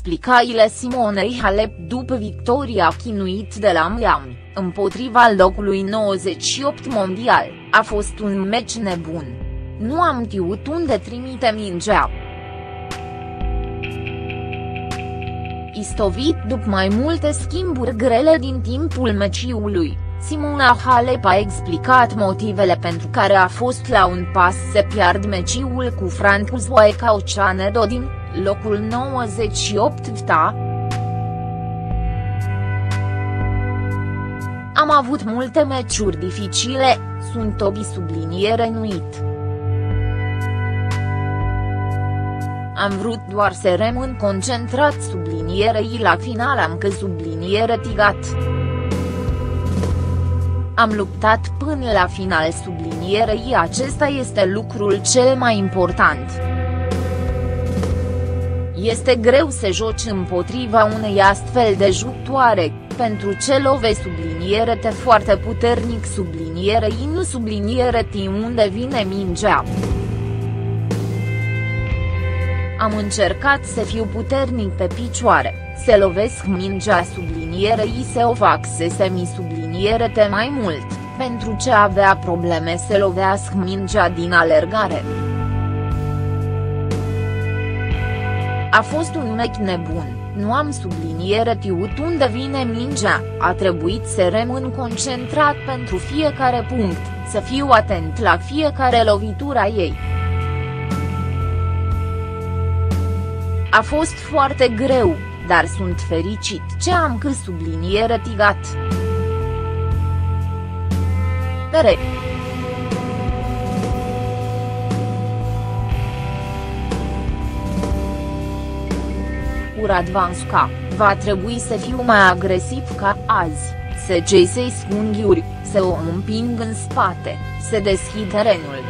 explicaile Simonei Halep după victoria chinuit de la Miami, împotriva locului 98 mondial: a fost un meci nebun. Nu am știut unde trimite mingea. Istovit după mai multe schimburi grele din timpul meciului, Simona Halep a explicat motivele pentru care a fost la un pas să piardă meciul cu Francois Cauciane din locul 98 VTA. Am avut multe meciuri dificile, sunt obi subliniere nuit. Am vrut doar să rămân concentrat sublinierei la final, am că subliniere tigat. Am luptat până la final sublinierei, acesta este lucrul cel mai important. Este greu să joci împotriva unei astfel de jucătoare, pentru ce love subliniere te foarte puternic sublinierei, nu subliniere ti unde vine mingea. Am încercat să fiu puternic pe picioare, să lovesc mingea sublinierei, să o fac să se mi subliniere te mai mult, pentru ce avea probleme să lovească mingea din alergare. A fost un meci nebun, nu am subliniere știut unde vine mingea, a trebuit să rămân concentrat pentru fiecare punct, să fiu atent la fiecare lovitura ei. A fost foarte greu, dar sunt fericit ce am că subliniere tigat. Pere. Radvanska, va trebui să fiu mai agresiv ca azi, să gesei unghiuri, să o împing în spate, să deschid terenul.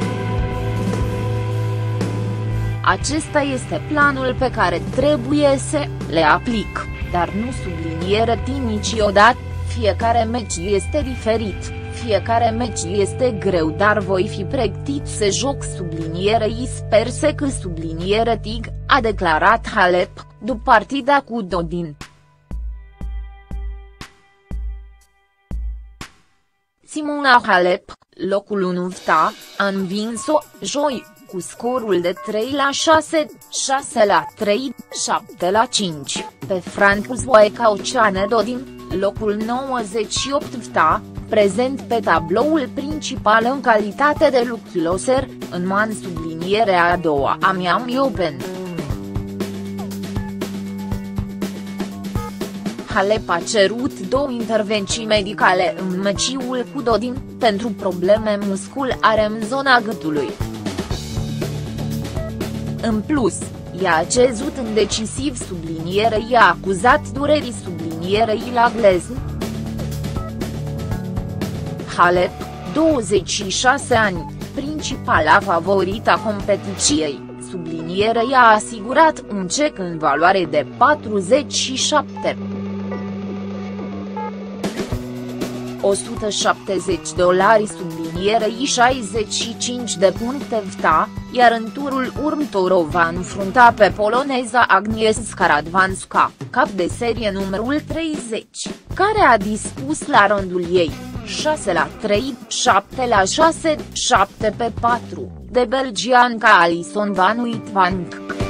Acesta este planul pe care trebuie să le aplic, dar nu subliniere niciodată, fiecare meci este diferit, fiecare meci este greu, dar voi fi pregătit să joc sublinierei, sper să că subliniere tig, a declarat Halep, după partida cu Dodin. Simona Halep, locul 1 VTA, a învins-o, joi, cu scorul de 3-6, 6-3, 7-5, pe Francois Cauciane din locul 98 VTA, prezent pe tabloul principal în calitate de rookie loser, în man sublinierea a doua a Miami Open. Halep a cerut 2 intervenții medicale în meciul cu Dodin, pentru probleme musculare în zona gâtului. În plus, ea a cezut în decisiv sublinierei, i-a acuzat durerii sublinierei la glezn. Halep, 26 ani, principala favorită a competiției, sublinierei a asigurat un cec în valoare de $47.170 sublinierei 65 de puncte VTA, iar în turul următor o va înfrunta pe poloneza Agnieszka Radwanska, cap de serie numărul 30, care a dispus la rândul ei, 6-3, 7-6, 7-4, de belgianca Alison van Uytvanck.